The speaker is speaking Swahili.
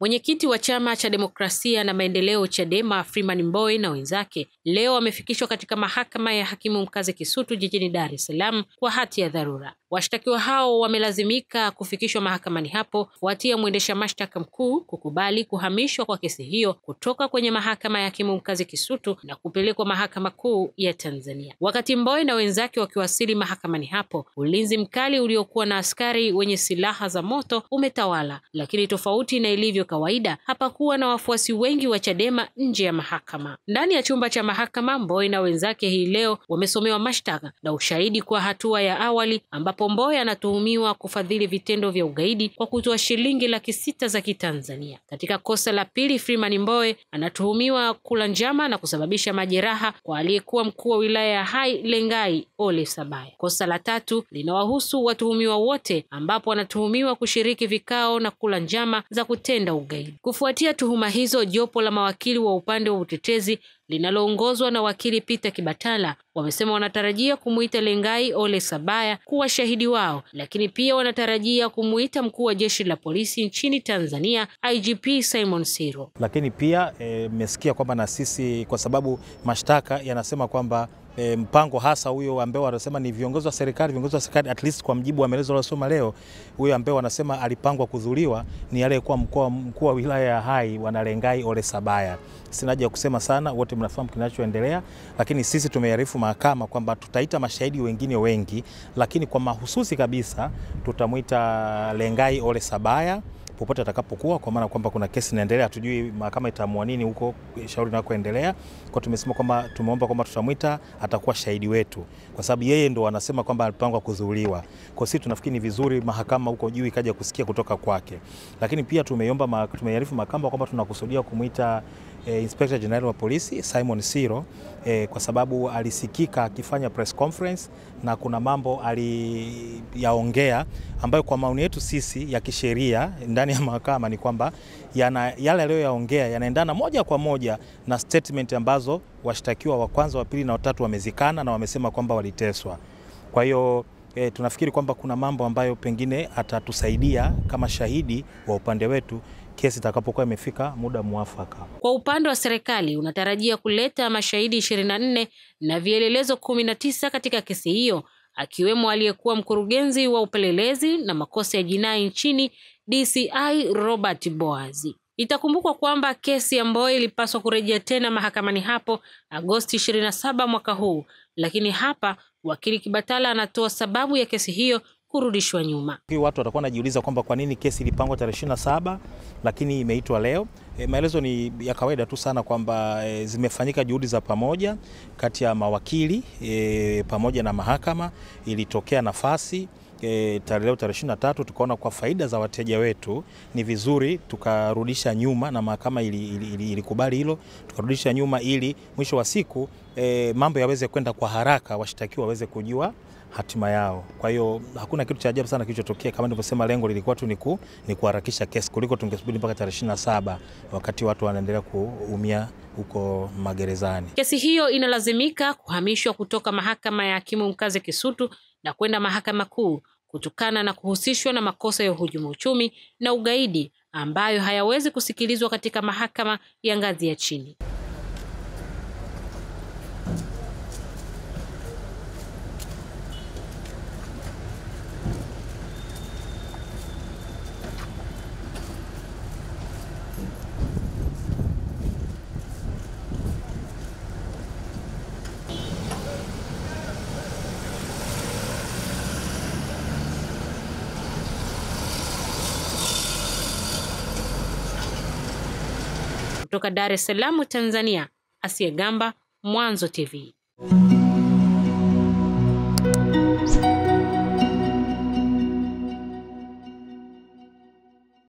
Mwenyekiti wa Chama cha Demokrasia na Maendeleo Chadema Freeman Mbowe na wenzake leo wamefikishwa katika mahakama ya hakimu mkazi Kisutu jijini Dar es Salaam kwa hati ya dharura. Washtakiwa hao wamelazimika kufikishwa mahakamani hapo kufuatia mwendesha mashtaka mkuu kukubali kuhamishwa kwa kesi hiyo kutoka kwenye mahakama ya hakimu mkazi Kisutu na kupelekwa mahakama kuu ya Tanzania. Wakati Mbowe na wenzake wakiwasili mahakamani hapo, ulinzi mkali uliokuwa na askari wenye silaha za moto umetawala, lakini tofauti na ilivyo kawaida, hapakuwa na wafuasi wengi wa Chadema nje ya mahakama. Ndani ya chumba cha mahakama, Mbowe na wenzake hii leo wamesomewa mashtaka na ushahidi kwa hatua ya awali, ambapo Mbowe anatuhumiwa kufadhili vitendo vya ugaidi kwa kutoa shilingi 600,000 za Kitanzania. Katika kosa la pili, Freeman Mbowe anatuhumiwa kula njama na kusababisha majeraha kwa aliyekuwa mkuu wa wilaya ya Hai Lengai Ole Sabaya. Kosa la tatu linawahusu watuhumiwa wote, ambapo anatuhumiwa kushiriki vikao na kula njama za kutenda ugaidi. Kufuatia tuhuma hizo, jopo la mawakili wa upande wa utetezi linaloongozwa na wakili Peter Kibatala wamesema wanatarajia kumuita Lengai Ole Sabaya kuwa shahidi wao, lakini pia wanatarajia kumuita mkuu wa jeshi la polisi nchini Tanzania IGP Sirro. Lakini pia mmesikia kwamba na sisi, kwa sababu mashtaka yanasema kwamba mpango hasa huyo ambao wanasema ni viongozi wa serikali at least kwa mjibu wa maelezo waliosoma leo, huyo ambao wanasema alipangwa kudhuliwa ni aliyekuwa mkuu wa wilaya ya Hai wana Lengai Ole Sabaya. Sina haja kusema sana, wote mnafahamu kinachoendelea, lakini sisi tumearifu mahakama kwamba tutaita mashahidi wengine wengi, lakini kwa mahususi kabisa tutamuita Lengai Ole Sabaya popote atakapokuwa, kwa maana kwamba kuna kesi inaendelea, tujui mahakama itaamua nini huko shauri linakoendelea. Kwa tumesema kwamba tumeomba kwamba tutamuita, atakuwa shahidi wetu, kwa sababu yeye ndo anasema kwamba alipangwa kudhuliwa. Kwa sisi tunafikiri ni vizuri mahakama huko juu ikaja kusikia kutoka kwake. Lakini pia tumearifu mahakama kwamba tunakusudia kumuita Inspector General wa polisi Sirro, kwa sababu alisikika akifanya press conference na kuna mambo aliyaongea ambayo kwa maoni yetu sisi ya kisheria ndani ya mahakama ni kwamba yale aliyoyaongea yanaendana moja kwa moja na statement ambazo washtakiwa wa kwanza, wa pili na watatu wamezikana na wamesema kwamba waliteswa. Kwa hiyo tunafikiri kwamba kuna mambo ambayo pengine atatusaidia kama shahidi wa upande wetu kesi itakapokuwa imefika muda muafaka. Kwa upande wa serikali unatarajia kuleta mashahidi 24 na vielelezo 19 katika kesi hiyo, akiwemo aliyekuwa mkurugenzi wa upelelezi na makosa ya jinai nchini DCI Robert Boazi. Itakumbukwa kwamba kesi ya Mbowe ilipaswa kurejea tena mahakamani hapo Agosti 27 mwaka huu, lakini hapa wakili Kibatala anatoa sababu ya kesi hiyo kurudishwa nyuma. Watu watakuwa wanajiuliza kwamba kwa nini kesi ilipangwa tarehe 27 lakini imeitwa leo. Maelezo ni ya kawaida tu sana kwamba zimefanyika juhudi za pamoja kati ya mawakili pamoja na mahakama. Ilitokea nafasi leo tarehe 23, tukaona kwa faida za wateja wetu ni vizuri tukarudisha nyuma, na mahakama ilikubali hilo, tukarudisha nyuma ili mwisho wa siku mambo yaweze kwenda kwa haraka, washtakiwa waweze kujua hatima yao. Kwa hiyo hakuna kitu cha ajabu sana kilichotokea. Kama nilivyosema, lengo lilikuwa tu ni kuharakisha kesi kuliko tungesubiri mpaka tarehe 27 wakati watu wanaendelea kuumia huko magerezani. Kesi hiyo inalazimika kuhamishwa kutoka mahakama ya hakimu mkazi Kisutu na kwenda mahakama kuu kutokana na kuhusishwa na makosa ya uhujumu uchumi na ugaidi ambayo hayawezi kusikilizwa katika mahakama ya ngazi ya chini. Kutoka Dar es Salaam, Tanzania, Asia Gamba, Mwanzo TV.